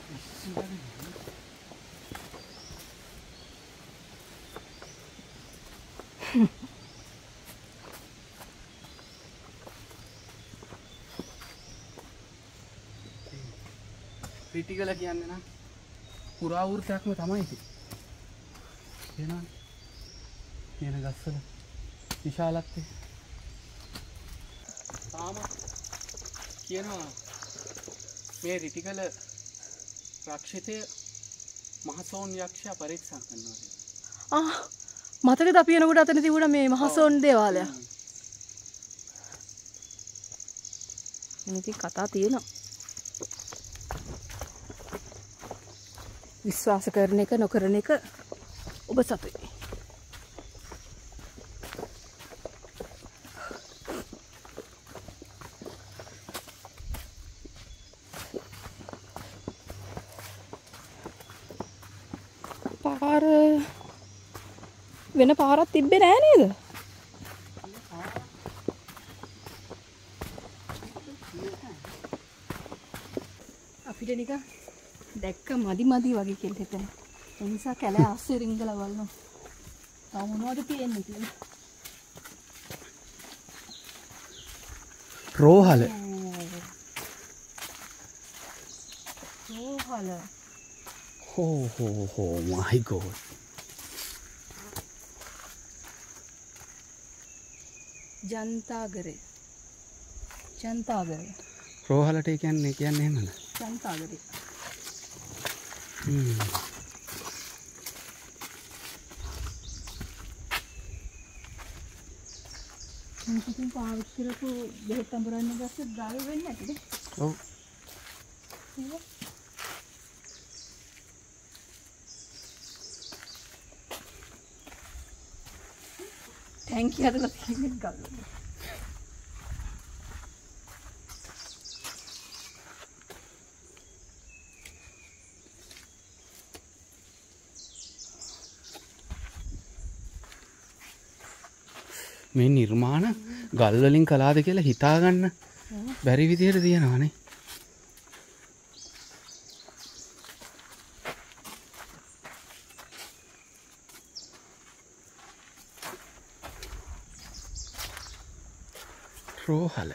ක්‍රිටිකල කියන්නේ නම් පුරාවෘතයක්ම තමයි ඉතින් එනවනේ කියන ගස්වල විශාලත්වය තාම කියනවා මේ ක්‍රිටිකල රක්ෂිතය මහසෝන් යක්ෂයා පරීක්ෂා කරනවා කියලා ආ මතකද අපි යනකොට අතන තිබුණා මේ මහසෝන් දේවාලය ඉතින් කතා තියෙනවා විශ්වාස කරන එක නොකරන එක ඔබ සතුයි. පාර වෙන පාරක් තිබ්බේ නෑ නේද? අපිට නිකන් දැක්ක මදි මදි වගේ කියලා හිතෙන. ඒ නිසා කැලේ ආස්සේ රිංගලා බලනවා. තාම මොනවද තියෙන්නේ කියලා. රෝහල. රෝහල. හෝ හෝ හෝ my god. ජනතාගරේ. ජනතාගරේ. රෝහලට කියන්නේ කියන්නේ එහෙමද? ජනතාගරේ. Hmm. මම පාවිච්චි කරපු බෙහෙත් අඹරන්න ගස්ස ද්‍රව්‍ය වෙන්නේ නැතිද? ඔව්. ටැංකිය හදලා තියෙන්නේ ගල්. මේ නිර්මාණ ගල් වලින් කළාද කියලා හිතා ගන්න බැරි විදියට තියෙනවානේ. රෝහල.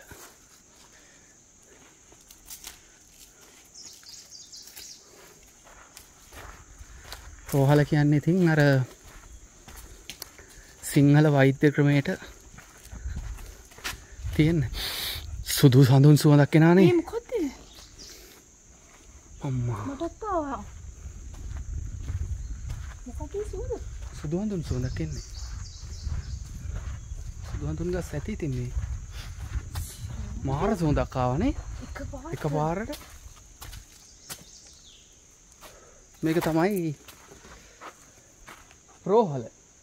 රෝහල කියන්නේ ඉතින් අර සිංහල වෛද්‍ය ක්‍රමයට තියෙන සුදු සඳුන් සුවඳක් එනවනේ. මේ මොකද්ද? අම්මා. මටත් ආවා. මොකක්ද සුවඳ? සුදු හඳුන් සුවඳක් එන්නේ. සුදුහඳුන් ගස් ඇති ඉතින් මේ මාර සුවඳක් ආවනේ එකපාරට. මේක තමයි රෝහල.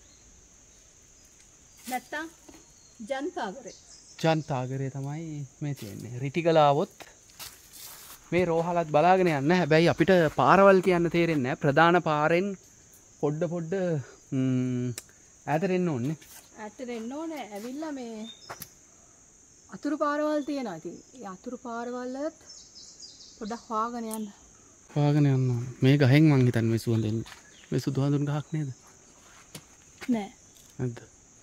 නැත්තම් ජනතාගරේ. ජනතාගරේ තමයි මේ තියෙන්නේ. රිටිගල ආවොත් මේ රෝහලත් බලාගෙන යන්න. හැබැයි අපිට පාරවල් කියන්න තේරෙන්නේ නැහැ. ප්‍රධාන පාරෙන් පොඩ්ඩ පොඩ්ඩ ඈතට එන්න ඕනේ. ඈතට එන්න ඕනේ. ඇවිල්ලා මේ අතුරු පාරවල් තියෙනවා. ඉතින් ඒ අතුරු පාරවලත් පොඩ්ඩක් හොයාගෙන යන්න. හොයාගෙන යන්න ඕනේ. මේ ගහෙන් මං හිතන්නේ මේ සුවඳ එන්නේ. මේ සුදුහඳුන් ගහක් නේද? නෑ. නැද්ද?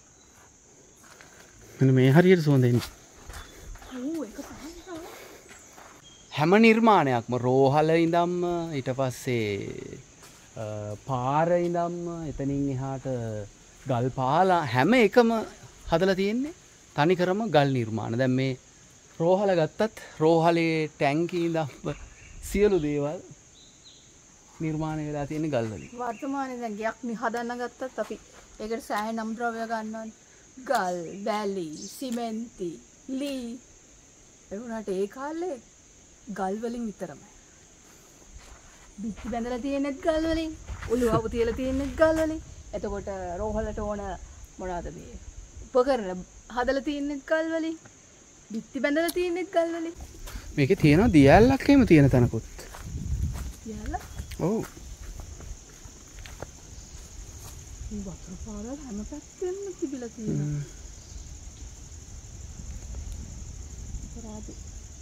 මෙන්න මේ හරියට සුවඳ එන්නේ. ඌ ඒක තමයි. හැම නිර්මාණයක්ම රෝහල ඉඳන්ම ඊට පස්සේ පාර ඉඳන්ම එතනින් එහාට ගල් පාලා හැම එකම හදලා තියෙන්නේ තනිකරම ගල් නිර්මාණ. දැන් මේ රෝහල ගත්තත් රෝහලේ ටැංකි ඉඳන් සියලු දේවල් නිර්මාණය වෙලා තියෙන්නේ ගල් වලින්. වර්තමානයේ දැන් ගයක් හදන්න ගත්තත් අපි ඒකට සෑහෙන නම් ද්‍රව්‍ය ගන්නවා. ගල්, බැලි, සිමෙන්ති, ලී. ඒ වුණාට ඒ කාලේ ගල් වලින් විතරමයි. බිත්ති බැඳලා තියෙනෙත් ගල් වලින්, උළුවව තියලා තියෙනෙත් ගල් වලින්. එතකොට රෝහලට ඕන මොනවාද මේ උපකරණ හදලා තියෙනෙත් ගල් වලින්. බිත්ති බැඳලා තියෙනෙත් ගල් වලින්. මේකේ තියෙනවා දියැලක් එහෙම තියෙන තැනකුත්. දියැල? ඔව්. මේ වතුර පාරවල් හැම පැත්තෙම තිබිලා තියෙනවා. අපරාධේ.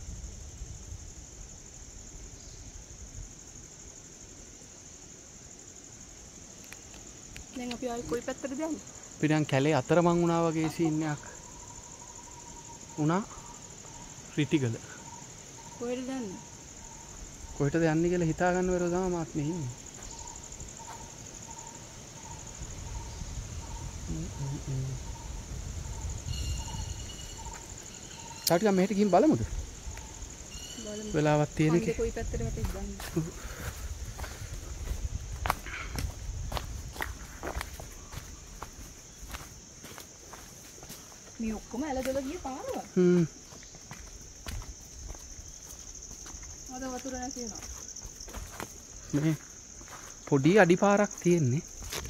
දැන් අපි ආයි කොයි පැත්තටද යන්නේ? අපි දැන් කැලේ අතරමං වුණා වගේ සීන් එකක් වුණා. රිටිගල. කොහෙද යන්නේ? කොහෙටද යන්නේ කියලා හිතා ගන්න බැරුව තමයි මාත් මේ ඉන්නේ. තාටික මෙහෙට ගිහින් බලමුද? බලමු. වෙලාවක් තියෙන එක. කොයි පැත්තටද අපි යන්නේ? මේ ඔක්කොම ඇලදොල ගිය පාරවල්. හ්ම්. අද වතුර නැති වෙනවා. මේ පොඩි අඩිපාරක් තියෙන්නේ.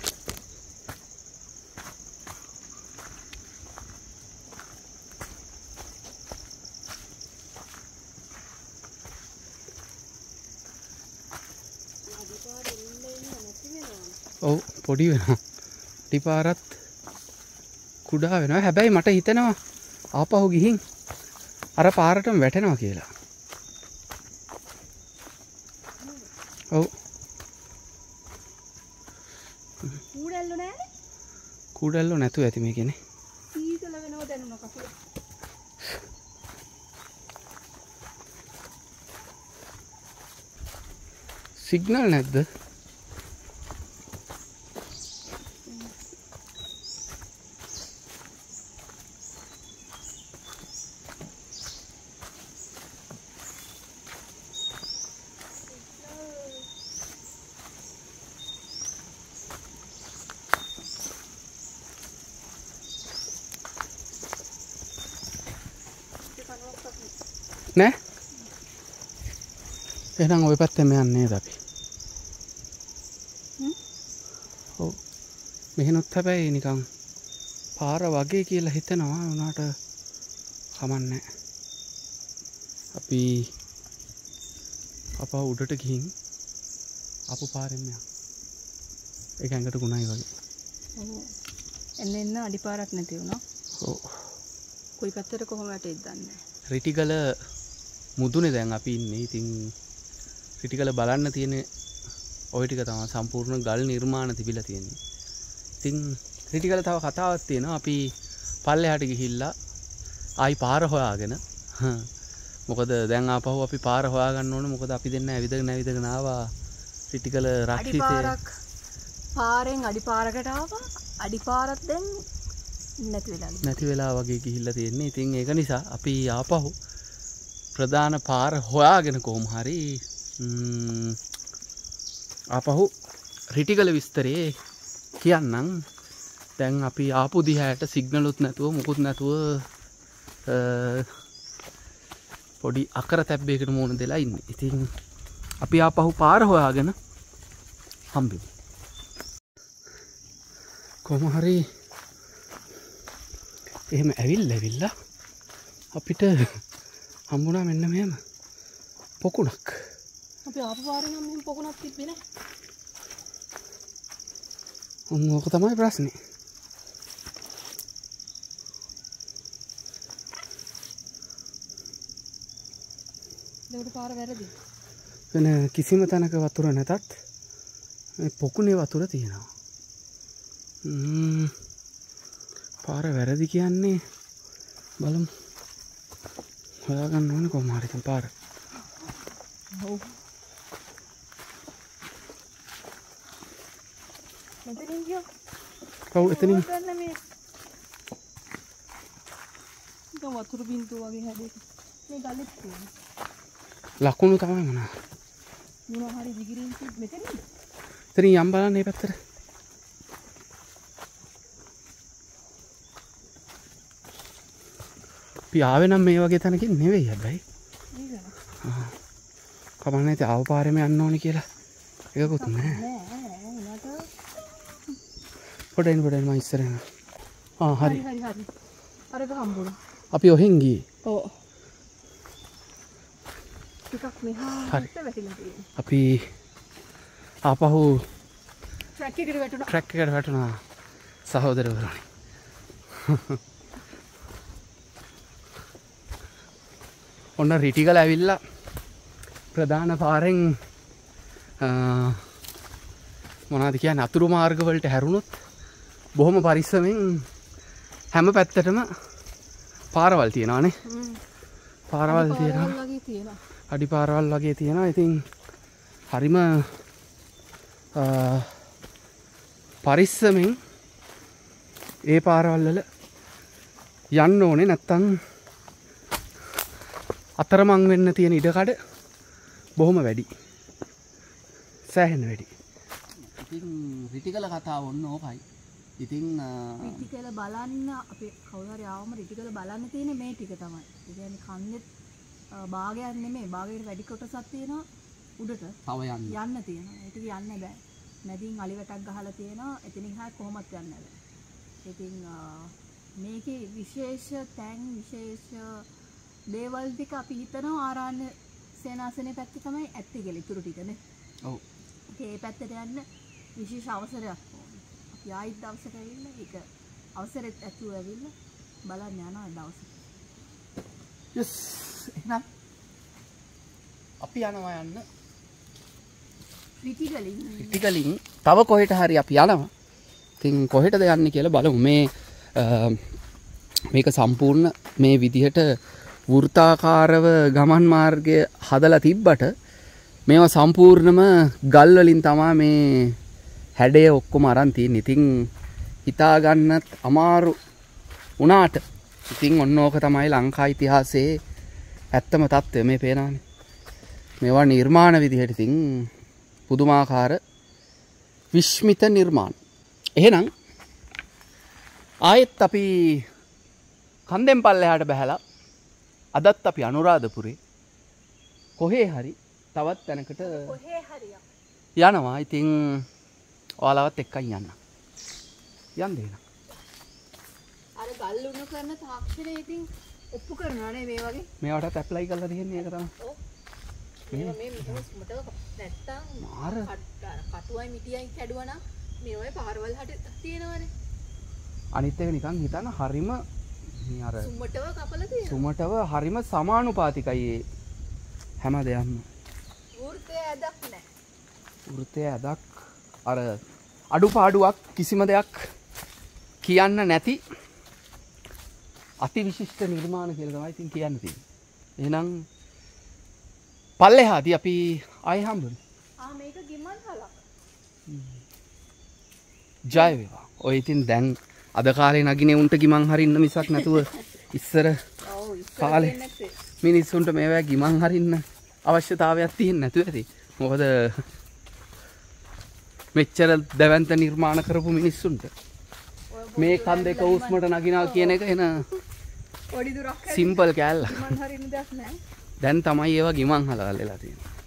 ඔව් පොඩි වෙනවා. අඩිපාරත් කුඩා වෙනවා. හැබැයි මට හිතෙනවා ආපහු ගිහින් අර පාරටම වැටෙනවා කියලා. ඔව්. කූඩැල්ල නෑනේ. කූඩැල්ල නැතුව ඇති මේකනේ. සීතල වෙනව දැනුණා කකුල. සිග්නල් නැද්ද? නෑ එහෙනම් ওই පැත්තෙම යන්නේ නේද අපි? හ්ම්. ඔව්. මෙහෙනොත් හැබැයි නිකන් පාර වගේ කියලා හිතෙනවා උනාට කමන්නේ. අපි අපා උඩට ගිහින් අපු පාරෙන් යන්න. ඒක ඇඟට ගුණයි වගේ. ඔව්. එන්න එන්න අඩිපාරක් නැති වුණා. ඔව්. කොයි පැත්තට කොහොම වැටෙයිද දන්නේ නැහැ. රිටිගල මුදුනේ දැන් අපි ඉන්නේ. ඉතින් රිටිගල බලන්න තියෙන ওই ටික තමයි සම්පූර්ණ ගල් නිර්මාණ තිබිලා තියෙන්නේ. ඉතින් රිටිගල තව කතාවක් තියෙනවා. අපි පල්ලෙහාට ගිහිල්ලා ආයි පාර හොයාගෙන මොකද දැන් ආපහු අපි පාර හොයාගන්න ඕනේ. මොකද අපි දෙන්න ඇවිදගෙන ඇවිදගෙන ආවා රිටිගල රක්ෂිතේ. අඩිපාරක් පාරෙන් අඩිපාරකට ආවා. අඩිපාරක් දැන් නැති වෙලා නැති වෙලා වගේ ගිහිල්ලා තියෙන්නේ. ඉතින් ඒක නිසා අපි ආපහු ප්‍රධාන පාර හොයාගෙන කොහොම හරි ආපහු රිටිගල විස්තරේ කියන්නම්. දැන් අපි ආපු දිහාට සිග්නලුත් නැතුව මුකුත් නැතුව පොඩි අකර තැබ්බයකට මුණ දෙලා ඉන්නේ. ඉතින් අපි ආපහු පාර හොයාගෙන හම්බෙමු. කොහොම හරි එහෙම ඇවිල්ලා ඇවිල්ලා අපිට හම්බුණා මෙන්න මෙහෙම පොකුණක්. අපි ආපු පාරේ නම් මෙහෙම පොකුණක් තිබ්බේ නෑ. ඕක තමයි ප්‍රශ්නේ. ඒකට පාර වැරදි. වෙන කිසිම තැනක වතුර නැතත් මේ පොකුණේ වතුර තියෙනවා. ම්ම් පාර වැරදි කියන්නේ බලමු. හොයාගන්න ඕනේ කොහොම හරි දැන් පාර. ඔව්. මෙතනින් ගියෝ. ඔව් එතනින්. දැන් වතුර බින්දුව වගේ හැදෙක. මේ ගලෙත් තියෙනවා. ලකුණු තමයි මොනවා. මොනවා හරි දිගිරින් තිබ් මෙතනින්ද? එතනින් යම් බලන්න මේ පැත්තට. අපි ආවේ නම් මේ වගේ තැනකින් නෙවෙයි හැබැයි. නේද? ආ. කමක් නැති ආව පාරෙම යන්න ඕනේ කියලා. ඒකකුත් නෑ. නෑ නෑ උනාට පොඩෙන් පොඩෙන් මම ඉස්සරහම. ආ හරි. හරි හරි. අරක හම්බුණා. අපි ඔහෙන් ගියේ. ඔව්. ටිකක් මෙහාට වැටිලා තියෙනවා. අපි ආපහු ට්‍රැක් එකට වැටුණා. ට්‍රැක් එකට වැටුණා සහෝදරවරුනි. ඔන්න රිටිගල ඇවිල්ලා ප්‍රධාන පාරෙන් මොනවද කියන්නේ අතුරු මාර්ග වලට හැරුණොත් බොහොම පරිස්සමෙන් හැම පැත්තටම පාරවල් තියෙනවානේ. පාරවල් තියෙනවා. අඩි පාරවල් වගේ තියෙනවා. ඉතින් හරිම පරිස්සමෙන් ඒ පාරවල් වල යන්න ඕනේ නැත්තම් අතරමං වෙන්න තියෙන ඉඩකඩ බොහොම වැඩි. සෑහෙන වැඩි. ඉතින් රිටිගල කතාව ඔන්න ඕකයි. ඉතින් රිටිගල බලන්න අපේ කවුරු හරි ආවම රිටිගල බලන්න තියෙන්නේ මේ ටික තමයි. ඒ කියන්නේ කන්දේ භාගයක් නෙමෙයි භාගයට වැඩි කොටසක් තියෙනවා උඩට. තව යන්න. යන්න තියෙනවා. ඒක යන්න බෑ. මැදින් අලි වැටක් ගහලා තියෙනවා. එතනින් හා කොහොමත් යන්න බෑ. ඉතින් මේකේ විශේෂ තැන් විශේෂ දේවල් ටික අපි හිතනවා ආරණ්‍ය සේනාසනේ පැත්තේ තමයි ඇත්තේ කියලා ඉතුරු ටිකනේ. ඔව්. ඒ පැත්තට යන්න විශේෂ අවසරයක් ඕනේ. අපි ආයිත් දවසක ඇවිල්ලා ඒක අවසරෙත් ඇතුව ඇවිල්ලා බලන්න යනවා දවසක. යස් එහෙනම් අපි යනවා යන්න රිටිගලින්. රිටිගලින් තව කොහෙට හරි අපි යනවා. ඉතින් කොහෙටද යන්නේ කියලා බලමු. මේ මේක සම්පූර්ණ මේ විදිහට වෘත්තාකාරව ගමන් මාර්ගය හදලා තිබ්බට මේවා සම්පූර්ණම ගල් වලින් තමයි මේ හැඩය ඔක්කොම අරන් තියෙන්නේ. ඉතින් හිතා ගන්නත් අමාරු වුණාට ඉතින් ඔන්න ඕක තමයි ලංකා ඉතිහාසයේ ඇත්තම තත්ත්වය මේ පේනවානේ. මේවා නිර්මාණ විදිහට ඉතින් පුදුමාකාර විශ්මිත නිර්මාණ. එහෙනම් ආයෙත් අපි කන්දෙන් පල්ලෙහාට බහැලා අදත් අපි අනුරාධපුරේ කොහේ හරි තවත් තැනකට කොහේ හරි යනවා. ඉතින් ඔයාලවත් එක්කන් යන්න. යන්න දෙන්න. අර ගල් උණු කරන තාක්ෂණය ඉතින් ඔප්පු කරනවා නේ මේ වගේ. මේවටත් ඇප්ලයි කරලා තියෙන්නේ ඒක තමයි. ඔව්. මේ මේ මුටව නැත්තම් මාර කටුවයි මිටියයි කැඩුවා නම් මේ ඔය පාරවල් හට තියෙනවනේ. අනිත් එක නිකන් හිතන්න හරිම මේ අර සුමටව කපලා තියෙනවා. සුමටව හරිම සමානුපාතිකයි හැම දෙයක්ම. වෘත්තය ඇදක් නැහැ. වෘත්තය ඇදක් අර අඩුපාඩුවක් කිසිම දෙයක් කියන්න නැති අති විශිෂ්ට නිර්මාණ කියලා තමයි ඉතින් කියන්න තියෙන්නේ. එහෙනම් පල්ලෙහාදී අපි ආයෙ හම්බුනේ. ආ මේක ගිමන් හලක්. ජය වේවා. ඔය ඉතින් දැන් අද කාලේ නගිනේ උන්ට ගිමන් හරින්න මිසක් නැතුව ඉස්සර ඔව් ඉස්සර කාලේ මිනිස්සුන්ට මේවා ගිමන් හරින්න අවශ්‍යතාවයක් තියෙන්නේ නැතුව ඇති. මොකද මෙච්චර දැවැන්ත නිර්මාණ කරපු මිනිස්සුන්ට ඔය මේ කන් දෙක උස්මට නගිනවා කියන එක එන පොඩි දුරක් සිම්පල් කෑල්ල. මන් හරින දෙයක් නෑ. දැන් තමයි ඒවා ගිමන් හලවල් වෙලා තියෙන්නේ.